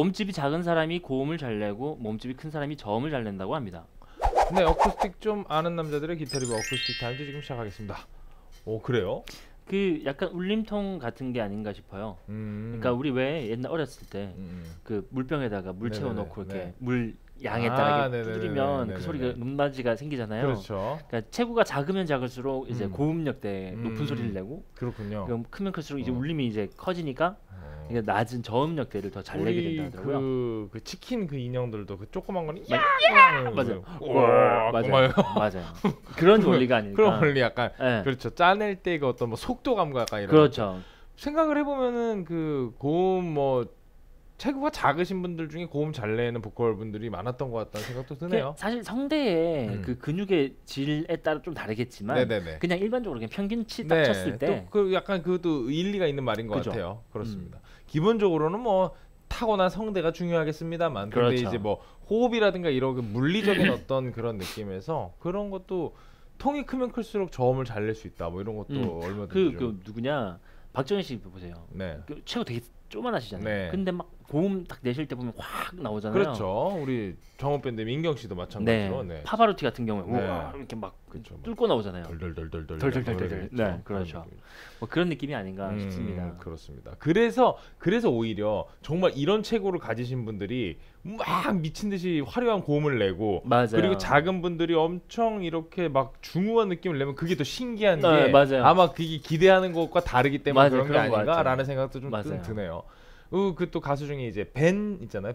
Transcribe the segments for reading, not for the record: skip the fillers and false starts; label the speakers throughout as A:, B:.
A: 몸집이 작은 사람이 고음을 잘 내고 몸집이 큰 사람이 저음을 잘 낸다고 합니다.
B: 네, 어쿠스틱 좀 아는 남자들의 기타 리뷰 어쿠스틱 타임즈 지금 시작하겠습니다. 오, 그래요?
A: 그 약간 울림통 같은 게 아닌가 싶어요. 그러니까 우리 왜 옛날 어렸을 때 그 물병에다가 물 채워놓고 이렇게
B: 네.
A: 물 양에 따라
B: 네네네네.
A: 두드리면 그
B: 네네네.
A: 소리가 음맞이가 생기잖아요.
B: 그렇죠.
A: 그러니까 체구가 작으면 작을수록 이제 고음역대 높은 소리를 내고
B: 그렇군요.
A: 그럼 크면 클수록 이제 울림이 이제 커지니까 이게 낮은 저음역대를 더 잘 내게
B: 우리
A: 된다 하더라고요.
B: 그 치킨 그 인형들도 그 조그만 거는
A: 맞아요.
B: 맞아요.
A: 맞아요. 그런 원리가 아닐까.
B: 그런 원리 약간
A: 네.
B: 그렇죠. 짜낼 때 그 어떤 뭐 속도감과 약간 이런.
A: 그렇죠.
B: 생각을 해보면은 그 고음 뭐 체구가 작으신 분들 중에 고음 잘 내는 보컬 분들이 많았던 것 같다는 생각도 드네요.
A: 사실 성대의 그 근육의 질에 따라 좀 다르겠지만
B: 네네네.
A: 그냥 일반적으로 그냥 평균치 딱
B: 네,
A: 쳤을 때
B: 그 약간 그것도 일리가 있는 말인 것
A: 그죠.
B: 같아요. 그렇습니다. 기본적으로는 뭐 타고난 성대가 중요하겠습니다만, 근데
A: 그렇죠.
B: 이제 뭐 호흡이라든가 이런 그 물리적인 어떤 그런 느낌에서 그런 것도 통이 크면 클수록 저음을 잘 낼 수 있다. 뭐 이런 것도 얼마든지.
A: 그 누구냐 박정현 씨 보세요.
B: 네.
A: 그 체구 되게 조만하시잖아요.
B: 네.
A: 근데 막 고음 딱 내실 때 보면 확 나오잖아요.
B: 그렇죠. 우리 정원 밴드 민경 씨도 마찬가지로. 네.
A: 파바로티 같은 경우에
B: 네.
A: 우와 이렇게 막
B: 그렇죠.
A: 뚫고 나오잖아요.
B: 덜덜덜덜덜.
A: 네, 그렇죠. 뭐 그런 느낌이 아닌가 싶습니다.
B: 그렇습니다. 그래서 오히려 정말 이런 체구를 가지신 분들이 막 미친 듯이 화려한 고음을 내고,
A: 맞아요.
B: 그리고 작은 분들이 엄청 이렇게 막 중후한 느낌을 내면 그게 더 신기한 게
A: 네, 맞아요.
B: 아마 그게 기대하는 것과 다르기 때문에
A: 맞아요.
B: 그런 게
A: 그런 것
B: 아닌가라는
A: 같아요.
B: 생각도 좀
A: 맞아요.
B: 드네요. 그 또 가수 중에 이제 벤 있잖아요.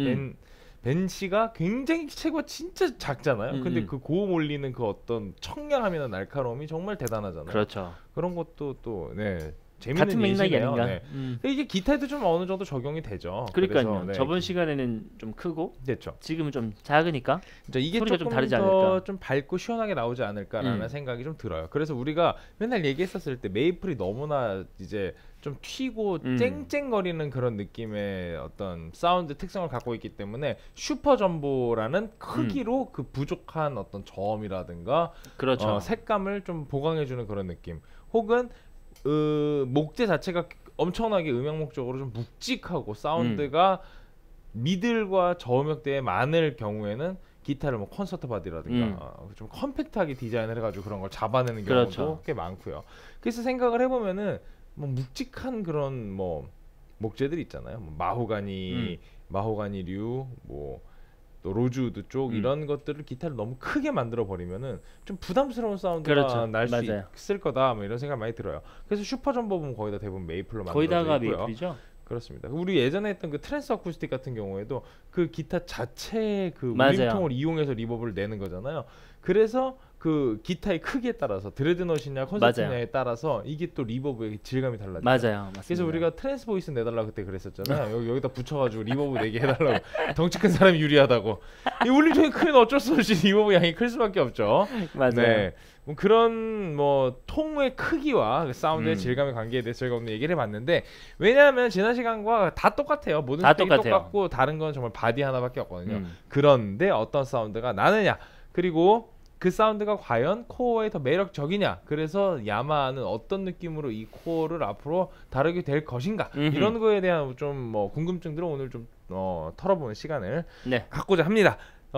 B: 벤 씨가 굉장히 체구가 진짜 작잖아요. 근데 그 고음 올리는 그 어떤 청량함이나 날카로움이 정말 대단하잖아요.
A: 그렇죠.
B: 그런 것도 또 재밌는
A: 같은 맥락이
B: 예시네요.
A: 아닌가.
B: 네. 이게 기타에도 좀 어느 정도 적용이 되죠.
A: 그러니까요.
B: 그래서,
A: 저번 시간에는 좀 크고
B: 됐죠.
A: 지금은 좀 작으니까
B: 이게
A: 소리가
B: 조금
A: 좀 다르지
B: 더
A: 않을까.
B: 좀 밝고 시원하게 나오지 않을까라는 생각이 좀 들어요. 그래서 우리가 맨날 얘기했었을 때 메이플이 너무나 이제 좀 튀고 쨍쨍거리는 그런 느낌의 어떤 사운드 특성을 갖고 있기 때문에 슈퍼 점보라는 크기로 그 부족한 어떤 저음이라든가
A: 그렇죠.
B: 색감을 좀 보강해주는 그런 느낌, 혹은 목재 자체가 엄청나게 음향목적으로 좀 묵직하고 사운드가 미들과 저음역대에 많을 경우에는 기타를 뭐 콘서트 바디라든가 좀 컴팩트하게 디자인을 해가지고 그런 걸 잡아내는 경우도
A: 그렇죠.
B: 꽤 많고요. 그래서 생각을 해보면은 뭐 묵직한 그런 뭐 목재들 있잖아요. 뭐 마호가니류, 뭐 또 로즈우드 쪽 이런 것들을 기타를 너무 크게 만들어 버리면은 좀 부담스러운 사운드가
A: 그렇죠.
B: 날 수
A: 맞아요.
B: 있을 거다, 뭐 이런 생각 많이 들어요. 그래서 슈퍼 점보 보면 거의 다 대부분 메이플로
A: 거의 다가
B: 만들어져 있고요.
A: 메이플이죠.
B: 그렇습니다. 우리 예전에 했던 그 트랜스 어쿠스틱 같은 경우에도 그 기타 자체의 그
A: 맞아요.
B: 울림통을 이용해서 리버브를 내는 거잖아요. 그래서 그 기타의 크기에 따라서 드레드넛이냐 콘서트냐에 따라서 이게 또 리버브의 질감이 달라져요.
A: 맞아요. 맞습니다.
B: 그래서 우리가 트랜스 보이스 내달라 그때 그랬었잖아요. 여기다 붙여가지고 리버브 내게 해달라고. 덩치 큰 사람이 유리하다고. 이 울림통이 크면 어쩔 수 없이 리버브 양이 클 수밖에 없죠.
A: 맞아요.
B: 네. 뭐 그런 뭐 통의 크기와 그 사운드의 질감의 관계에 대해서 저희가 오늘 얘기를 해봤는데, 왜냐하면 지난 시간과 다 똑같아요. 모든
A: 다
B: 스펙이
A: 똑같아요.
B: 똑같고 다른 건 정말 바디 하나밖에 없거든요. 그런데 어떤 사운드가 나느냐, 그리고 그 사운드가 과연 코어에 더 매력적이냐, 그래서 야마하는 어떤 느낌으로 이 코어를 앞으로 다루게 될 것인가, 이런 거에 대한 좀 뭐 궁금증들을 오늘 좀 털어보는 시간을 갖고자 합니다.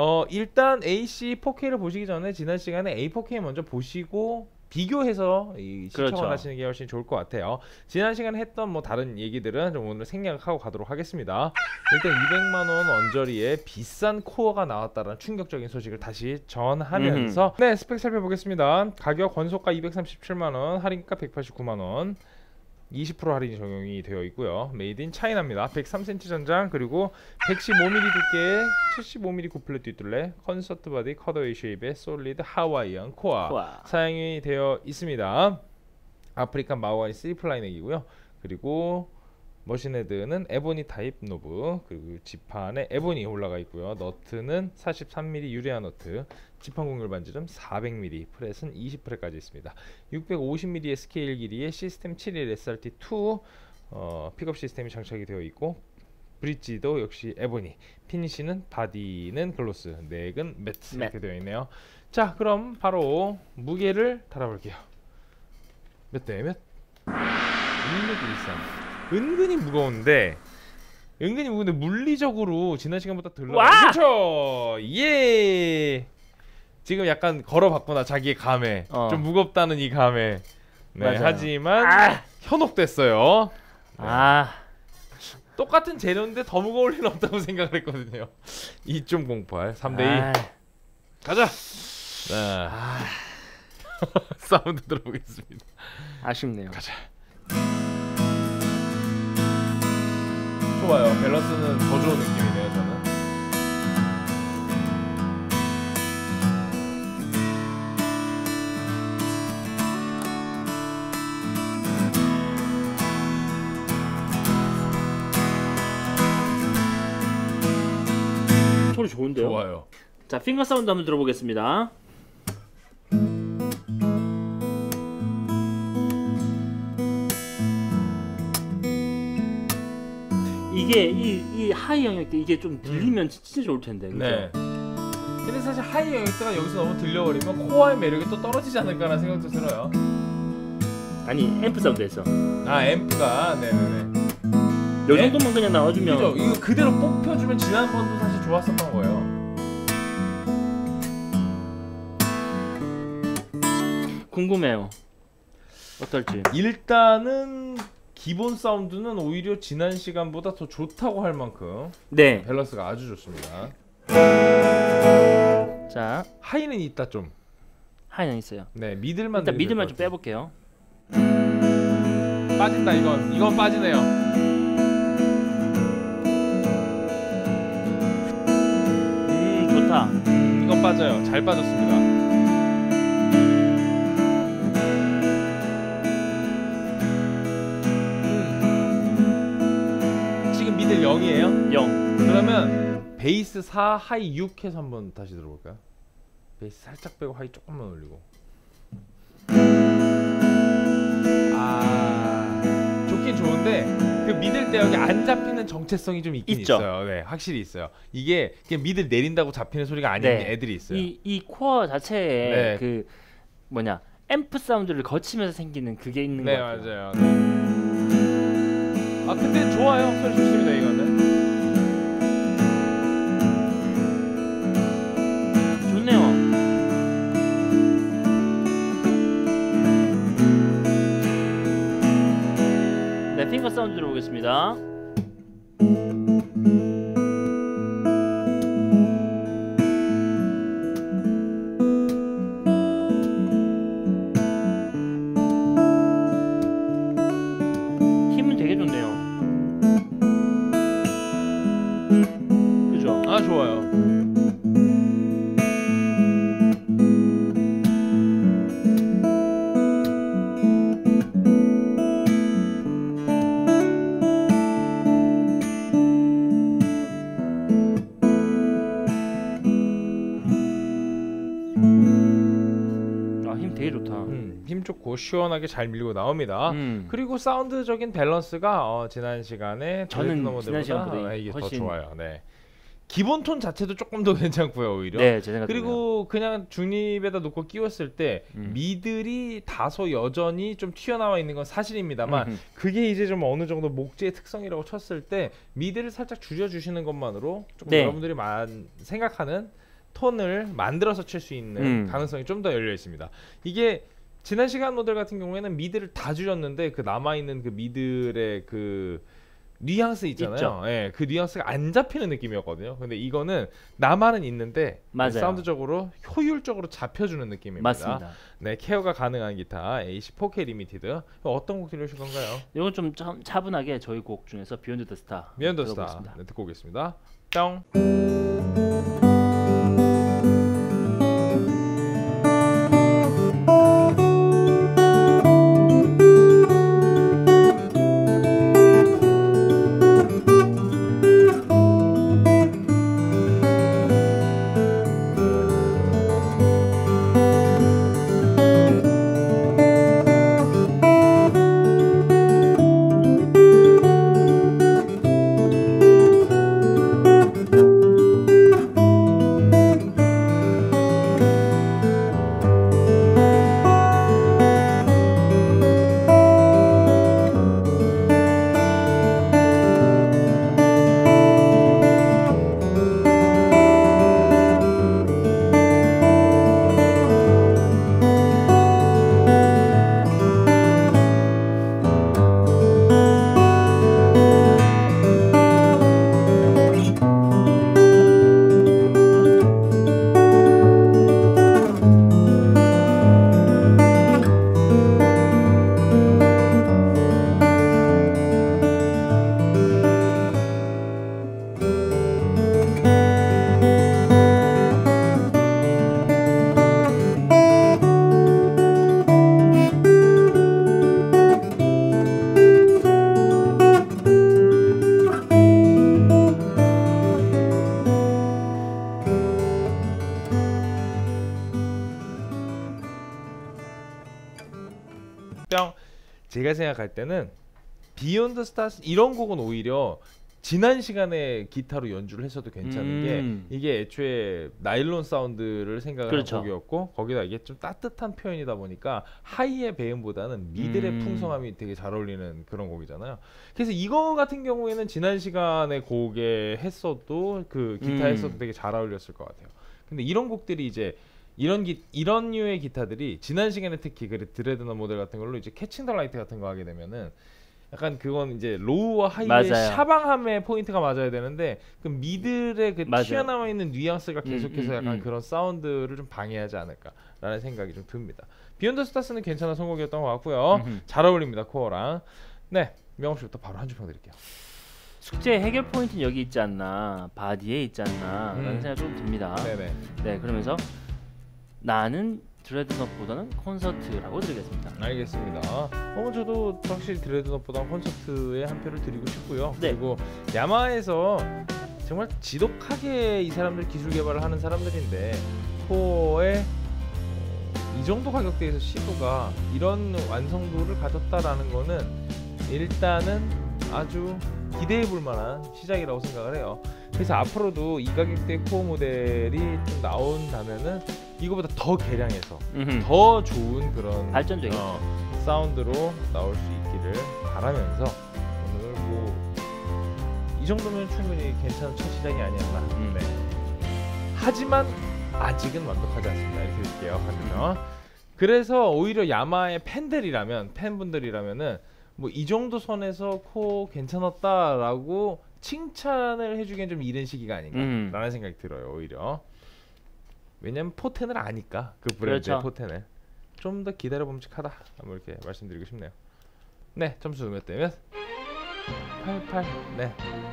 B: 일단 AC 4K를 보시기 전에 지난 시간에 A4K 먼저 보시고 비교해서 시청을
A: 그렇죠.
B: 하시는 게 훨씬 좋을 것 같아요. 지난 시간에 했던 뭐 다른 얘기들은 좀 오늘 생략하고 가도록 하겠습니다. 일단 200만 원 언저리에 비싼 코어가 나왔다는 충격적인 소식을 다시 전하면서 스펙 살펴보겠습니다. 가격 권소가 237만 원, 할인가 189만 원. 20% 할인이 적용이 되어 있고요. 메이드 인 차이나입니다. 103cm 전장, 그리고 115mm 두께의 75mm 구플렛 뒷둘레, 컨서트 바디 컷어웨이 쉐입의 솔리드 하와이안 코어 사용이 되어 있습니다. 아프리칸 마호가니 3플라이 넥이고요. 그리고 머신헤드는 에보니 타입 노브, 그리고 지판에 에보니 올라가 있고요. 너트는 43mm 유리아 너트, 지판 공률 반지름 400mm, 프렛은 20프렛까지 있습니다. 650mm의 스케일 길이의 시스템 71 SRT2 픽업 시스템이 장착이 되어 있고, 브릿지도 역시 에보니, 피니시는 바디는 글로스, 넥은 매트 이렇게 되어 있네요. 자, 그럼 바로 무게를 달아볼게요. 몇 대 몇? 1613. 은근히 무거운데 은근히 근데 물리적으로 지난 시간보다 덜
A: 와!
B: 그렇죠. 예. 지금 약간 걸어봤구나 자기의 감에. 좀 무겁다는 이 감에. 네.
A: 맞아요.
B: 하지만 현혹됐어요. 네. 똑같은 재료인데 더 무거울 리는 없다고 생각을 했거든요. 2.08 3대2 가자. 네. 사운드 들어보겠습니다.
A: 아쉽네요.
B: 가자. 좋아요. 밸런스는 더 좋은 느낌이네요. 저는.
A: 소리 좋은데요?
B: 좋아요.
A: 자, 핑거 사운드 한번 들어보겠습니다. 이게 이 하이 영역대 이게 좀 들리면 진짜 좋을 텐데. 그죠?
B: 네. 근데 사실 하이 영역대가 여기서 너무 들려버리면 코어의 매력이 또 떨어지지 않을까라는 생각도 들어요.
A: 아니 앰프 사운드에서.
B: 앰프가 네네네.
A: 요 정도만 그냥 나와주면.
B: 그죠? 이거 그대로 뽑혀주면 지난번도 사실 좋았었던 거예요.
A: 궁금해요. 어떨지.
B: 일단은 기본 사운드는 오히려 지난 시간보다 더 좋다고 할 만큼
A: 네.
B: 밸런스가 아주 좋습니다.
A: 자,
B: 하이는 있다 좀.
A: 하이는 있어요.
B: 네, 미들만
A: 일단 미드만 좀 빼볼게요.
B: 빠진다 이건 빠지네요.
A: 좋다.
B: 이건 빠져요. 잘 빠졌습니다. 지금 미들 0이에요?
A: 0.
B: 그러면 베이스 4, 하이 6 해서 한번 다시 들어볼까요? 베이스 살짝 빼고 하이 조금만 올리고. 좋긴 좋은데 그 미들 때 여기 안 잡히는 정체성이 좀 있긴
A: 있죠.
B: 있어요. 네, 확실히 있어요. 이게 그냥 미들 내린다고 잡히는 소리가 아닌
A: 네.
B: 애들이 있어요.
A: 이 코어 자체에
B: 네.
A: 그 뭐냐 앰프 사운드를 거치면서 생기는 그게 있는 것
B: 네,
A: 같아요.
B: 맞아요. 네. 근데 좋아요. 소리 좋습니다 이거는.
A: 좋네요. 네, 핑거 사운드 들어보겠습니다. 힘은 되게 좋네요. 그죠?
B: 좋아요.
A: 힘 되게 좋다.
B: 힘 좋고 시원하게 잘 밀고 나옵니다. 그리고 사운드적인 밸런스가 지난 시간에
A: 저는 지난 시간보다
B: 이게
A: 훨씬
B: 더 좋아요. 네. 기본 톤 자체도 조금 더 괜찮고요 오히려.
A: 네, 제 생각도
B: 그리고 그냥 중립에다 놓고 끼웠을 때 미들이 다소 여전히 좀 튀어나와 있는 건 사실입니다만 그게 이제 좀 어느 정도 목재의 특성이라고 쳤을 때 미들을 살짝 줄여주시는 것만으로 조금
A: 네.
B: 여러분들이 생각하는 톤을 만들어서 칠 수 있는 가능성이 좀 더 열려 있습니다. 이게 지난 시간 모델 같은 경우에는 미들을 다 줄였는데 그 남아있는 그 미들의 그 뉘앙스 있잖아요. 예, 그 뉘앙스가 안 잡히는 느낌이었거든요. 근데 이거는 나만은 있는데
A: 맞아요.
B: 사운드적으로 효율적으로 잡혀주는 느낌입니다.
A: 맞습니다.
B: 네, 케어가 가능한 기타 AC 4K 리미티드. 어떤 곡 들으실 건가요?
A: 이건 좀 차분하게 저희 곡 중에서 비욘드 더 스타.
B: 비욘드 더 스타. 네, 듣고 오겠습니다. 뿅. 뿅. 제가 생각할 때는 비욘드 스타스 이런 곡은 오히려 지난 시간에 기타로 연주를 했어도 괜찮은 게 이게 애초에 나일론 사운드를 생각을
A: 그렇죠.
B: 한 곡이었고 거기다 이게 좀 따뜻한 표현이다 보니까 하이의 배음보다는 미들의 풍성함이 되게 잘 어울리는 그런 곡이잖아요. 그래서 이거 같은 경우에는 지난 시간에 곡에 했어도 그 기타 했어도 되게 잘 어울렸을 것 같아요. 근데 이런 곡들이 이제 이런 류의 기타들이 지난 시간에 특히 그 드레드너 모델 같은 걸로 이제 캐칭 더 라이트 같은 거 하게 되면은 약간 그건 이제 로우와 하이의
A: 맞아요.
B: 샤방함의 포인트가 맞아야 되는데 그 미들의 그
A: 맞아요.
B: 튀어나와 있는 뉘앙스가 계속해서 약간 그런 사운드를 좀 방해하지 않을까라는 생각이 좀 듭니다. 비욘드 스타스는 괜찮은 선곡이었던 것 같고요. 잘 어울립니다 코어랑. 네, 명호 씨부터 바로 한 줄 평 드릴게요.
A: 숙제 해결 포인트는 여기 있지 않나, 바디에 있지 않나 라는 생각이 좀 듭니다.
B: 네네.
A: 네, 그러면서 나는 드레드넛보다는 콘서트라고 드리겠습니다.
B: 알겠습니다. 저도 확실히 드레드넛보다 콘서트에 한 표를 드리고 싶고요.
A: 네.
B: 그리고 야마하에서 정말 지독하게 이 사람들 기술 개발을 하는 사람들인데 코어에 이 정도 가격대에서 시도가 이런 완성도를 가졌다라는 거는 일단은 아주 기대해 볼 만한 시작이라고 생각을 해요. 그래서 앞으로도 이 가격대 코어 모델이 좀 나온다면은 이거보다 더 개량해서 더 좋은 그런
A: 발전적인
B: 사운드로 나올 수 있기를 바라면서 오늘 뭐 이 정도면 충분히 괜찮은 첫 시작이 아니었나. 네. 하지만 아직은 완벽하지 않습니다. 이렇게 드릴게요. 그래서 오히려 야마의 팬분들이라면은 뭐 이 정도 선에서 코어 괜찮았다라고 칭찬을 해주기엔 좀 이른 시기가 아닌가라는 생각이 들어요. 오히려 왜냐면 포텐을 아니까 그 브랜드의
A: 그렇죠.
B: 포텐을 좀 더 기다려봄직하다 뭐 이렇게 말씀드리고 싶네요. 네, 점수 몇 대 몇? 88. 네,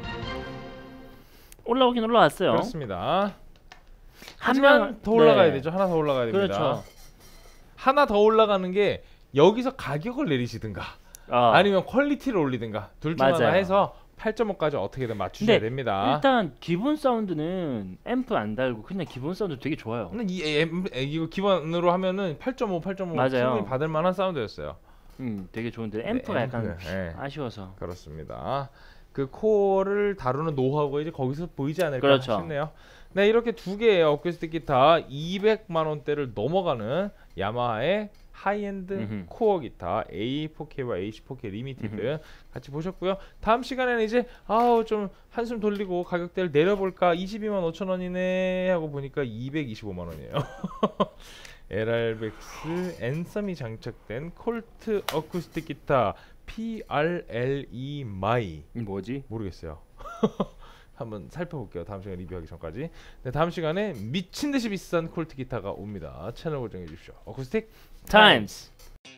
A: 올라오긴 올라왔어요.
B: 그렇습니다.
A: 한
B: 하지만
A: 명
B: 더 올라가야 되죠. 하나 더 올라가야 됩니다.
A: 그렇죠.
B: 하나 더 올라가는 게 여기서 가격을 내리시든가 아니면 퀄리티를 올리든가 둘 중 하나
A: 맞아요.
B: 해서 8.5까지 어떻게든 맞추셔야
A: 근데
B: 됩니다.
A: 일단 기본 사운드는 앰프 안 달고 그냥 기본 사운드 되게 좋아요.
B: 근데 이거 기본으로 하면은 8.5
A: 맞아요.
B: 충분히 받을 만한 사운드였어요.
A: 되게 좋은데 앰프가
B: 네,
A: 약간
B: 네.
A: 아쉬워서.
B: 그렇습니다. 그 코어를 다루는 노하우가 이제 거기서 보이지 않을까
A: 그렇죠.
B: 싶네요. 네, 이렇게 두 개의 어쿠스틱 기타 200만 원대를 넘어가는 야마하의 하이엔드 코어 기타 A4K와 AC4K 리미티드 같이 보셨고요. 다음 시간에는 이제 좀 한숨 돌리고 가격대를 내려볼까 22만 5천 원이네 하고 보니까 225만 원이에요. LR백스 앤썸이 장착된 콜트 어쿠스틱 기타 PRLE 마이
A: 뭐지?
B: 모르겠어요. 한번 살펴볼게요. 다음 시간 리뷰하기 전까지. 네, 다음 시간에 미친듯이 비싼 콜트 기타가 옵니다. 채널 고정해 주십시오. 어쿠스틱
A: 타임스.